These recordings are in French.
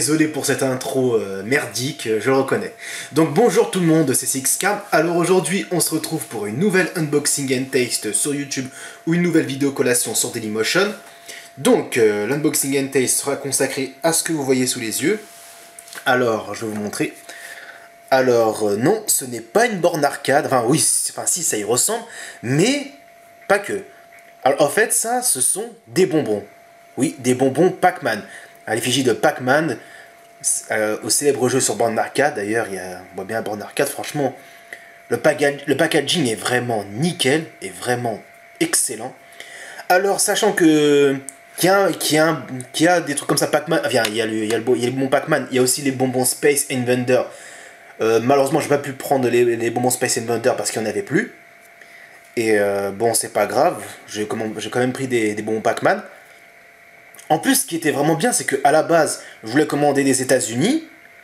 désolé pour cette intro merdique, je le reconnais. Donc bonjour tout le monde, c'est Sixcam. Alors aujourd'hui, on se retrouve pour une nouvelle unboxing and taste sur YouTube ou une nouvelle vidéo collation sur Dailymotion. Donc l'unboxing and taste sera consacré à ce que vous voyez sous les yeux. Alors, je vais vous montrer. Alors non, ce n'est pas une borne arcade. Enfin oui, si ça y ressemble, mais pas que. Alors en fait, ça, ce sont des bonbons. Oui, des bonbons Pac-Man. À l'effigie de Pac-Man, au célèbre jeu sur borne d'arcade. D'ailleurs, on voit bien borne d'arcade, franchement, le packaging est vraiment nickel, est vraiment excellent. Alors, sachant que qu'il y a des trucs comme ça, Pac-Man, enfin, il y a les bonbons Pac-Man, il y a aussi les bonbons Space Invader. Malheureusement, j'ai pas pu prendre les bonbons Space Invader parce qu'il n'y en avait plus. Et bon, c'est pas grave, j'ai quand même pris des bonbons Pac-Man. En plus, ce qui était vraiment bien, c'est qu'à la base, je voulais commander des États-Unis.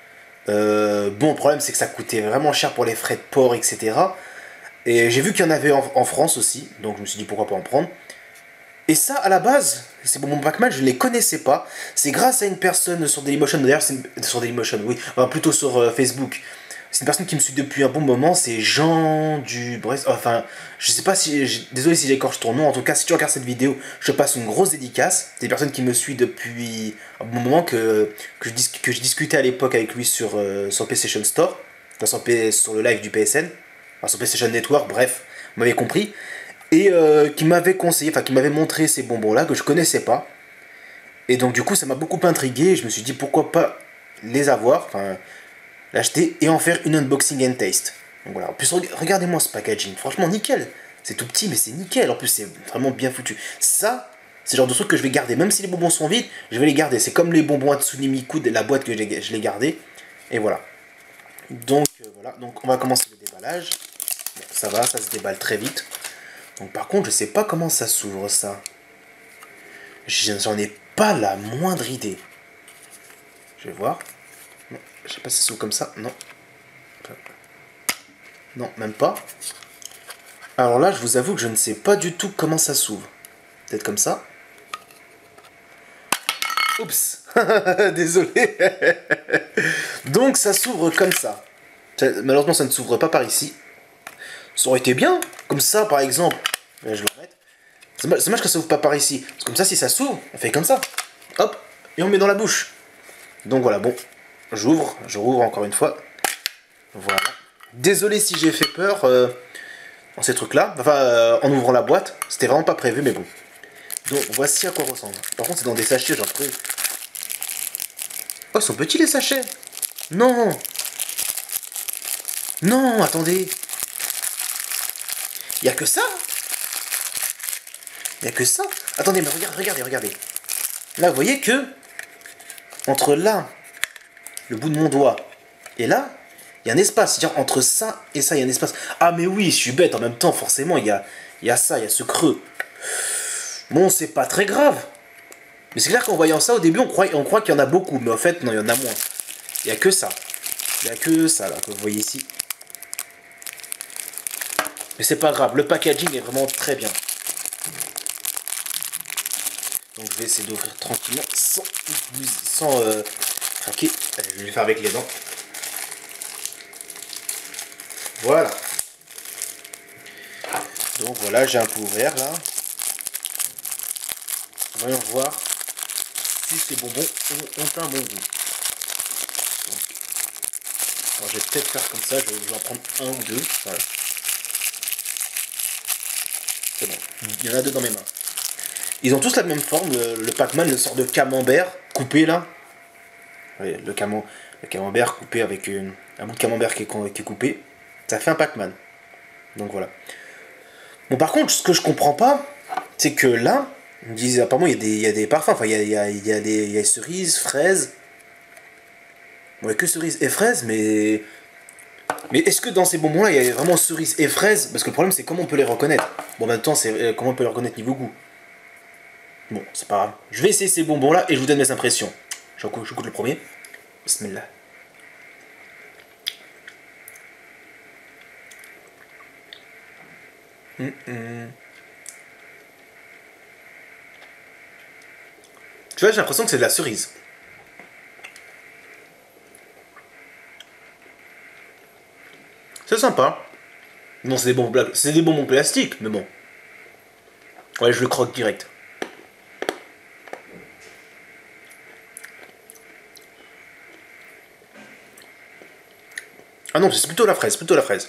Bon, le problème, c'est que ça coûtait vraiment cher pour les frais de port, etc. Et j'ai vu qu'il y en avait en France aussi, donc je me suis dit pourquoi pas en prendre. Et ça, à la base, ces bonbons Pac-Man, je ne les connaissais pas. C'est grâce à une personne sur Dailymotion, d'ailleurs, sur Dailymotion, oui, enfin, plutôt sur Facebook. C'est une personne qui me suit depuis un bon moment, c'est Jean du Brest. Enfin, je sais pas si. Désolé si j'écorche ton nom, en tout cas, si tu regardes cette vidéo, je passe une grosse dédicace. C'est une personne qui me suit depuis un bon moment, que je discutais à l'époque avec lui sur PlayStation Store, enfin, sur le live du PSN, enfin, sur PlayStation Network, bref, vous m'avez compris. Et qui m'avait conseillé, enfin, qui m'avait montré ces bonbons-là que je connaissais pas. Et donc, du coup, ça m'a beaucoup intrigué. Je me suis dit pourquoi pas les avoir, enfin l'acheter et en faire une unboxing and taste. Donc voilà. En plus, regardez-moi ce packaging. Franchement, nickel. C'est tout petit, mais c'est nickel. En plus, c'est vraiment bien foutu. Ça, c'est le genre de truc que je vais garder. Même si les bonbons sont vides, je vais les garder. C'est comme les bonbons Hatsune Miku de la boîte que je l'ai gardé. Et voilà. Donc, voilà. Donc, on va commencer le déballage. Bon, ça va, ça se déballe très vite. Donc, par contre, je sais pas comment ça s'ouvre, ça. J'en ai pas la moindre idée. Je vais voir. Non, je sais pas si ça s'ouvre comme ça. Non. Non, même pas. Alors là, je vous avoue que je ne sais pas du tout comment ça s'ouvre. Peut-être comme ça. Oups. Désolé. Donc ça s'ouvre comme ça. Malheureusement, ça ne s'ouvre pas par ici. Ça aurait été bien. Comme ça, par exemple. Là, je le remets. C'est dommage que ça s'ouvre pas par ici. Parce que comme ça, si ça s'ouvre, on fait comme ça. Hop. Et on met dans la bouche. Donc voilà, bon. J'ouvre. Je rouvre encore une fois. Voilà. Désolé si j'ai fait peur en ces trucs-là. Enfin, en ouvrant la boîte. C'était vraiment pas prévu, mais bon. Donc, voici à quoi ressemble. Par contre, c'est dans des sachets, j'en prie. Oh, ils sont petits, les sachets. Non. Non, attendez. Il y a que ça. Il y a que ça. Attendez, mais regardez. Là, vous voyez que entre là, le bout de mon doigt, et là, il y a un espace. C'est-à-dire entre ça et ça, il y a un espace. Ah, mais oui, je suis bête. En même temps, forcément, il y a ça, il y a ce creux. Bon, c'est pas très grave. Mais c'est clair qu'en voyant ça, au début, on croit qu'il y en a beaucoup. Mais en fait, non, il y en a moins. Il n'y a que ça. Il n'y a que ça, là, que vous voyez ici. Mais c'est pas grave. Le packaging est vraiment très bien. Donc, je vais essayer d'ouvrir tranquillement, sans craquer. Allez, je vais le faire avec les dents. Voilà. Donc, voilà, j'ai un peu ouvert, là. Voyons voir si ces bonbons ont un bon goût. Donc, alors je vais peut-être faire comme ça, je vais en prendre un ou deux. Voilà. C'est bon, il y en a deux dans mes mains. Ils ont tous la même forme, le Pac-Man, le sort de camembert coupé là. Oui, le camembert coupé avec un bout de camembert qui est coupé. Ça fait un Pac-Man. Donc voilà. Bon, par contre, ce que je comprends pas, c'est que là, ils me disent apparemment il y a des parfums, enfin il y a des cerises, fraises. Bon, il n'y a que cerises et fraises, mais est-ce que dans ces bonbons-là, il y a vraiment cerises et fraises? Parce que le problème, c'est comment on peut les reconnaître. Bon, en même temps, c'est comment on peut les reconnaître niveau goût. Bon, c'est pas grave. Je vais essayer ces bonbons-là et je vous donne mes impressions. Je goûte le premier. Bismillah. Tu vois, j'ai l'impression que c'est de la cerise. C'est sympa. Non, c'est des bonbons plastiques, mais bon. Ouais, je le croque direct. Ah non, c'est plutôt la fraise, plutôt la fraise.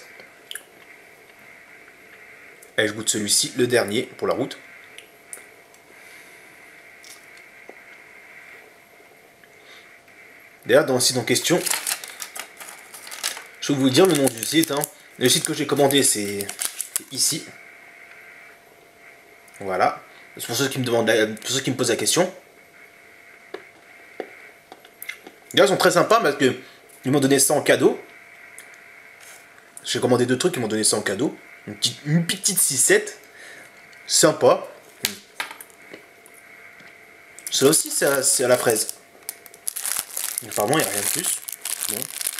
Allez, je goûte celui-ci, le dernier, pour la route. D'ailleurs, dans le site en question, je vais vous dire le nom du site. Hein. Le site que j'ai commandé, c'est ici. Voilà. C'est pour ceux qui me demandent, pour ceux qui me posent la question. Les gars, ils sont très sympas parce que ils m'ont donné ça en cadeau. J'ai commandé 2 trucs, ils m'ont donné ça en cadeau. Une petite 6-7. Sympa. Ça aussi, c'est à la fraise. Apparemment, il n'y a rien de plus. Bon.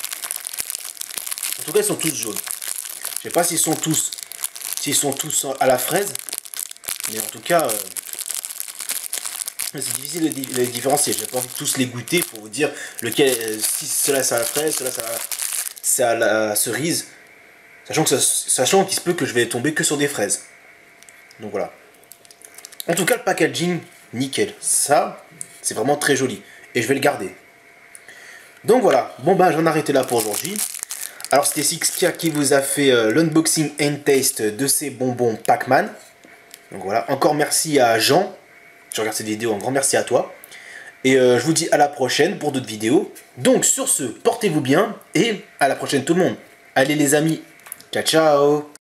En tout cas, ils sont tous jaunes. Je sais pas s'ils sont tous à la fraise. Mais en tout cas, c'est difficile de les différencier. J'ai pas envie de tous les goûter pour vous dire lequel, si cela c'est à la fraise, cela c'est à la cerise. Sachant qu'il se peut que je vais tomber que sur des fraises. Donc voilà. En tout cas, le packaging, nickel. Ça, c'est vraiment très joli. Et je vais le garder. Donc voilà. Bon bah, j'en ai arrêté là pour aujourd'hui. Alors c'était Sixkia qui vous a fait l'unboxing and taste de ces bonbons Pac-Man. Donc voilà. Encore merci à Jean. Tu regardes cette vidéo, un grand merci à toi. Et je vous dis à la prochaine pour d'autres vidéos. Donc sur ce, portez-vous bien et à la prochaine tout le monde. Allez les amis. Ciao ciao.